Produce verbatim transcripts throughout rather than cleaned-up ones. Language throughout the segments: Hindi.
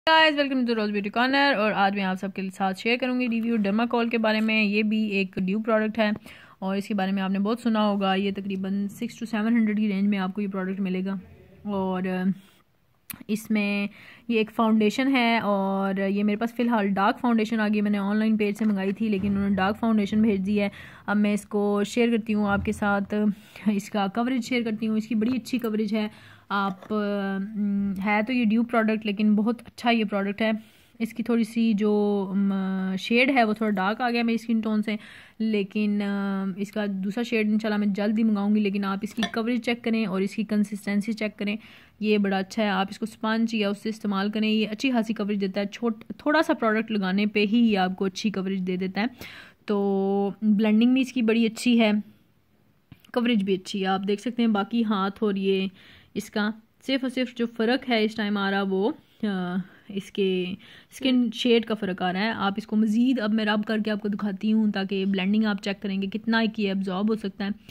Guys welcome to rose beauty corner. और आज मैं आप सबके साथ शेयर करूंगी रिव्यू डर्माकोल के बारे में। ये भी एक ड्यू प्रोडक्ट है और इसके बारे में आपने बहुत सुना होगा। ये तकरीबन सिक्स टू सेवन हंड्रेड की रेंज में आपको ये प्रोडक्ट मिलेगा। और इसमें ये एक फाउंडेशन है और ये मेरे पास फ़िलहाल डार्क फाउंडेशन आ गई। मैंने ऑनलाइन पेज से मंगाई थी लेकिन उन्होंने डार्क फाउंडेशन भेज दी है। अब मैं इसको शेयर करती हूँ आपके साथ, इसका कवरेज शेयर करती हूँ। इसकी बड़ी अच्छी कवरेज है। आप है तो ये ड्यू प्रोडक्ट लेकिन बहुत अच्छा ये प्रोडक्ट है। इसकी थोड़ी सी जो शेड है वो थोड़ा डार्क आ गया मेरी स्किन टोन से, लेकिन इसका दूसरा शेड इंशाल्लाह मैं जल्द ही मंगाऊंगी। लेकिन आप इसकी कवरेज चेक करें और इसकी कंसिस्टेंसी चेक करें, ये बड़ा अच्छा है। आप इसको स्पंज या उससे इस्तेमाल करें, ये अच्छी खासी कवरेज देता है। छोट थोड़ा सा प्रोडक्ट लगाने पे ही ये आपको अच्छी कवरेज दे देता है। तो ब्लेंडिंग भी इसकी बड़ी अच्छी है, कवरेज भी अच्छी है, आप देख सकते हैं। बाकी हाथ और ये इसका सिर्फ और सिर्फ जो फ़र्क है इस टाइम आ रहा वो आ, इसके स्किन शेड का फ़र्क आ रहा है। आप इसको मज़ीद अब मैं रब करके आपको दिखाती हूँ ताकि ब्लेंडिंग आप चेक करेंगे कितना कि एब्जॉर्ब हो सकता है।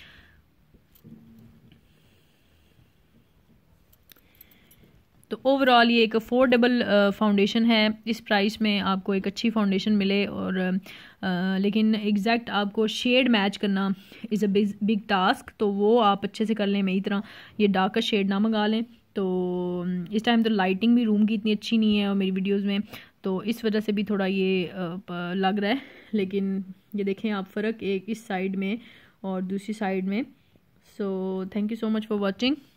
तो ओवरऑल ये एक अफोर्डेबल फाउंडेशन है। इस प्राइस में आपको एक अच्छी फाउंडेशन मिले और आ, लेकिन एग्जैक्ट आपको शेड मैच करना इज़ अ बिग टास्क, तो वो आप अच्छे से कर लें। मेरी तरह ये डार्कर शेड ना मंगा लें। तो इस टाइम तो लाइटिंग भी रूम की इतनी अच्छी नहीं है और मेरी वीडियोस में, तो इस वजह से भी थोड़ा ये आ, लग रहा है। लेकिन ये देखें आप फ़र्क एक इस साइड में और दूसरी साइड में। So thank you so much for watching.